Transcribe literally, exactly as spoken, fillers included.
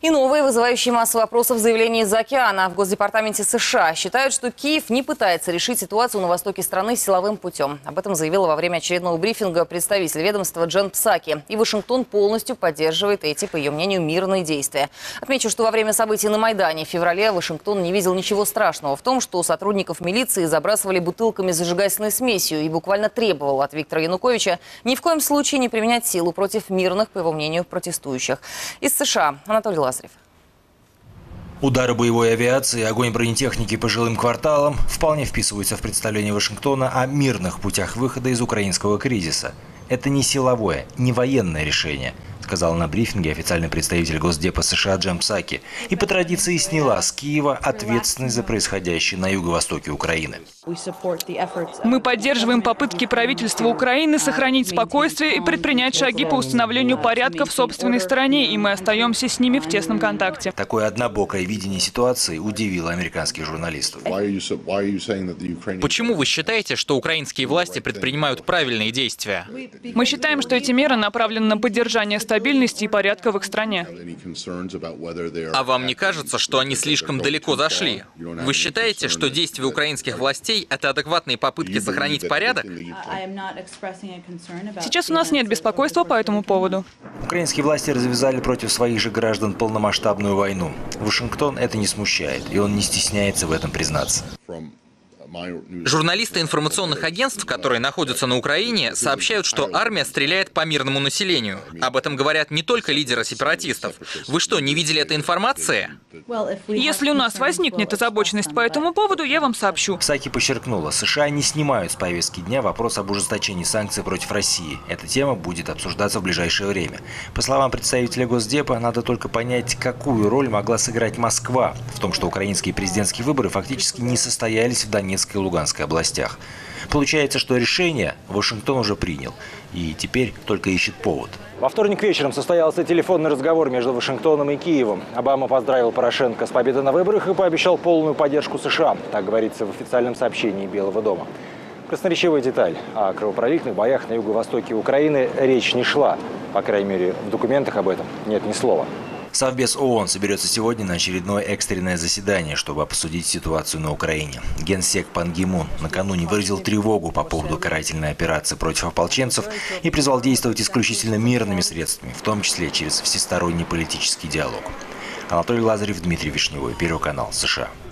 И новые, вызывающие массу вопросов заявления из-за океана. В Госдепартаменте США считают, что Киев не пытается решить ситуацию на востоке страны силовым путем. Об этом заявила во время очередного брифинга представитель ведомства Джен Псаки. И Вашингтон полностью поддерживает эти, по ее мнению, мирные действия. Отмечу, что во время событий на Майдане в феврале Вашингтон не видел ничего страшного в том, что сотрудников милиции забрасывали бутылками с зажигательной смесью и буквально требовал от Виктора Януковича ни в коем случае не применять силу против мирных, по его мнению, протестующих. Из США Анатолий Лазарев. Удары боевой авиации и огонь бронетехники по жилым кварталам вполне вписываются в представление Вашингтона о мирных путях выхода из украинского кризиса. Это не силовое, не военное решение, сказал на брифинге официальный представитель Госдепа США Джен Псаки. И по традиции сняла с Киева ответственность за происходящее на юго-востоке Украины. Мы поддерживаем попытки правительства Украины сохранить спокойствие и предпринять шаги по установлению порядка в собственной стране, и мы остаемся с ними в тесном контакте. Такое однобокое видение ситуации удивило американских журналистов. Почему вы считаете, что украинские власти предпринимают правильные действия? Мы считаем, что эти меры направлены на поддержание стабильности и порядка в их стране. А вам не кажется, что они слишком далеко зашли? Вы считаете, что действия украинских властей – это адекватные попытки сохранить порядок? Сейчас у нас нет беспокойства по этому поводу. Украинские власти развязали против своих же граждан полномасштабную войну. Вашингтон это не смущает, и он не стесняется в этом признаться. Журналисты информационных агентств, которые находятся на Украине, сообщают, что армия стреляет по мирному населению. Об этом говорят не только лидеры сепаратистов. Вы что, не видели этой информации? Если у нас возникнет озабоченность по этому поводу, я вам сообщу. Псаки подчеркнула, США не снимают с повестки дня вопрос об ужесточении санкций против России. Эта тема будет обсуждаться в ближайшее время. По словам представителя Госдепа, надо только понять, какую роль могла сыграть Москва в том, что украинские президентские выборы фактически не состоялись в Донецкой и Луганской областях. Получается, что решение Вашингтон уже принял и теперь только ищет повод. Во вторник вечером состоялся телефонный разговор между Вашингтоном и Киевом. Обама поздравил Порошенко с победой на выборах и пообещал полную поддержку США. Так говорится в официальном сообщении Белого дома. Красноречивая деталь. О кровопролитных боях на юго-востоке Украины речь не шла. По крайней мере, в документах об этом нет ни слова. Совбез ООН соберется сегодня на очередное экстренное заседание, чтобы обсудить ситуацию на Украине. Генсек Пан Ги Мун накануне выразил тревогу по поводу карательной операции против ополченцев и призвал действовать исключительно мирными средствами, в том числе через всесторонний политический диалог. Анатолий Лазарев, Дмитрий Вишневой, Первый канал, США.